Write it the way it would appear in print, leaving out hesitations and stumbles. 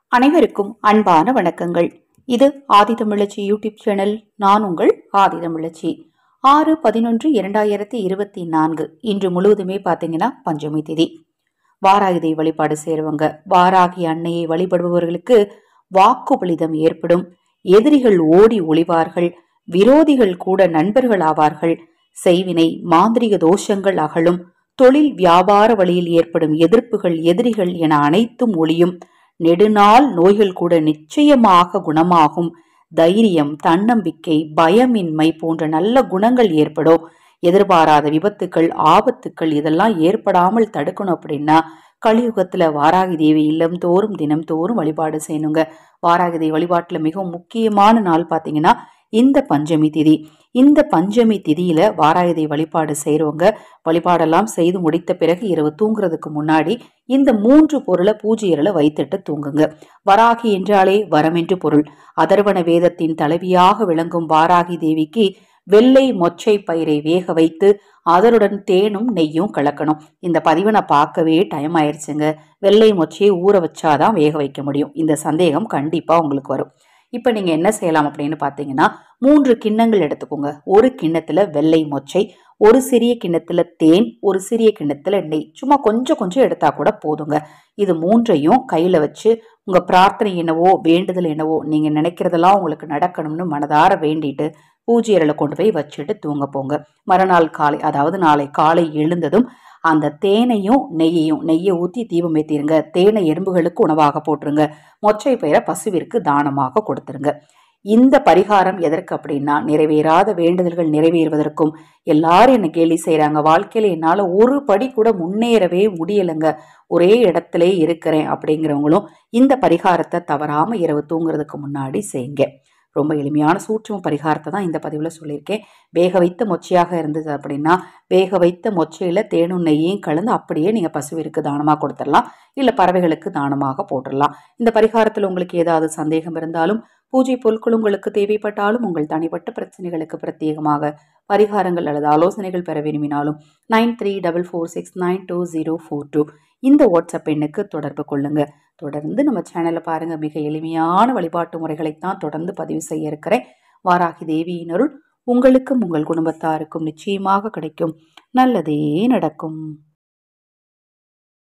அனைவருக்கும் அன்பான வணக்கங்கள். இது ஆதிதமிழச்சி யூடியூப் சேனல். நான் உங்கள் ஆதிதமிழச்சி. 6/11/2024 இன்று முழுவதுமே பார்த்தீங்கன்னா பஞ்சமி திதி. வாராகி வழிபாடு செய்றவங்க, வாராகி அன்னையை வழிபடுபவர்களுக்கு வாக்கு பலிதம் ஏற்படும். எதிரிகள் ஓடி ஒளிவார்கள். விரோதிகள் கூட நண்பர்கள் ஆவார்கள். செய்வினை மாந்திரிக தோஷங்கள் அகலும். தொழில் வியாபார வழியில் ஏற்படும் எதிர்ப்புகள், எதிரிகள் என அனைத்தும் ஒளியும். நெடுநாள் நோய்கள் கூட நிச்சயமாக குணமாகும். தைரியம், தன்னம்பிக்கை, பயமின்மை போன்ற நல்ல குணங்கள் ஏற்படும். எதிர்பாராத விபத்துக்கள், ஆபத்துக்கள் இதெல்லாம் ஏற்படாமல் தடுக்கணும் அப்படின்னா கலியுகத்துல வாராகி தேவி இல்லம் தோறும் தினம் தோறும் வழிபாடு செய்யணுங்க. வாராகி தேவி வழிபாட்டுல மிகவும் முக்கியமான நாள் பாத்தீங்கன்னா இந்த பஞ்சமி திதி. இந்த பஞ்சமி திதியில வாராகி தேவி வழிபாடு செய்யறவங்க வழிபாடெல்லாம் செய்து முடித்த பிறகு இரவு தூங்குறதுக்கு முன்னாடி இந்த 3 பொருளை பூஜை அறையில வைத்துட்டு தூங்குங்க. வராகி என்றாலே வரம் என்று பொருள். அதர்வன வேதத்தின் தலைவியாக விளங்கும் வாராகி தேவிக்கு வெள்ளை மொச்சை பயிரை வேக வைத்து அதனுடன் தேனும் நெய்யும் கலக்கணும். இந்த பதிவை நான் பார்க்கவே டைம் ஆயிடுச்சுங்க. வெள்ளை மொச்சையை ஊற வச்சாதான் வேக வைக்க முடியும். இந்த சந்தேகம் கண்டிப்பா உங்களுக்கு வரும். இப்ப நீங்க என்ன செய்யலாம் அப்படின்னு பாத்தீங்கன்னா 3 கிண்ணங்கள் எடுத்துக்கோங்க. ஒரு கிண்ணத்துல வெள்ளை மொச்சை, ஒரு சிறிய கிண்ணத்துல தேன், ஒரு சிறிய கிண்ணத்துல நெய். சும்மா கொஞ்சம் கொஞ்சம் எடுத்தா கூட போதுங்க. இது 3ஐயும் கையில வச்சு உங்க பிரார்த்தனை என்னவோ, வேண்டுதல் என்னவோ, நீங்க நினைக்கிறதெல்லாம் உங்களுக்கு நடக்கணும்னு மனதார வேண்டிட்டு பூஜை அறையில கொண்டு போய் வச்சுட்டு தூங்க போங்க. மறுநாள் காலை, அதாவது நாளை காலை எழுந்ததும் அந்த தேனையும் நெய்யையும், நெய்யை ஊற்றி தீபம் ஏற்றிருங்க. தேனை எறும்புகளுக்கு உணவாக போட்டுருங்க. மொச்சை பயிரை பசுவிற்கு தானமாக கொடுத்துருங்க. இந்த பரிகாரம் எதற்கு அப்படின்னா, நிறைவேறாத வேண்டுதல்கள் நிறைவேறுவதற்கும். எல்லாரும் என்ன கேலி செய்யறாங்க, வாழ்க்கையில என்னால ஒரு படி கூட முன்னேறவே முடியலைங்க, ஒரே இடத்துல இருக்கிறேன் அப்படிங்கிறவங்களும் இந்த பரிகாரத்தை தவறாம இரவு தூங்குறதுக்கு முன்னாடி செய்யுங்க. ரொம்ப எளிமையான சூட்சம பரிகாரத்தை தான் இந்த பதிவில் சொல்லியிருக்கேன். வேக வைத்த மொச்சையாக இருந்தது அப்படின்னா வேக வைத்த மொச்சையில தேனும் நெய்யையும் கலந்து அப்படியே நீங்க பசுவிற்கு தானமாக கொடுத்துடலாம், இல்லை பறவைகளுக்கு தானமாக போட்டுடலாம். இந்த பரிகாரத்தில் உங்களுக்கு ஏதாவது சந்தேகம் இருந்தாலும், பூஜை பொருட்கள் உங்களுக்கு தேவைப்பட்டாலும், உங்கள் தனிப்பட்ட பிரச்சனைகளுக்கு பிரத்யேகமாக பரிகாரங்கள் அல்லது ஆலோசனைகள் பெற விரும்பினாலும் 9344692042 இந்த வாட்ஸ்அப் எண்ணுக்கு தொடர்பு கொள்ளுங்க. தொடர்ந்து நம்ம சேனலை பாருங்க. மிக எளிமையான வழிபாட்டு முறைகளைத்தான் தொடர்ந்து பதிவு செய்ய இருக்கிறேன். வாராகி தேவியின் அருள் உங்களுக்கும் உங்கள் குடும்பத்தாருக்கும் நிச்சயமாக கிடைக்கும். நல்லதே நடக்கும்.